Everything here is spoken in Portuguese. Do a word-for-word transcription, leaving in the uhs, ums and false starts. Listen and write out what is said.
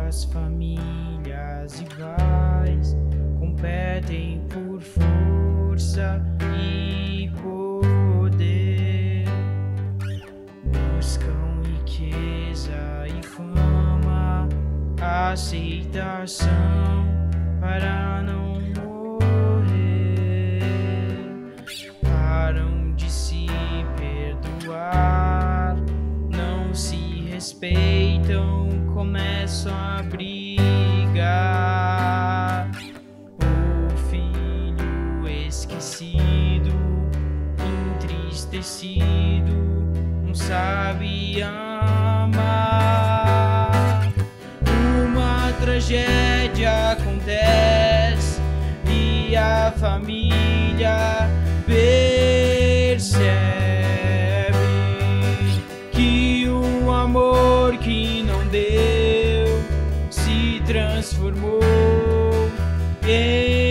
as famílias rivais competem por força e poder, buscam riqueza e fama, aceitação para não morrer, param de se perdoar, não se respeitam, começam a brigar. O filho esquecido, entristecido, não sabe amar. Uma tragédia acontece e a família percebe que o amor que não deu se transformou em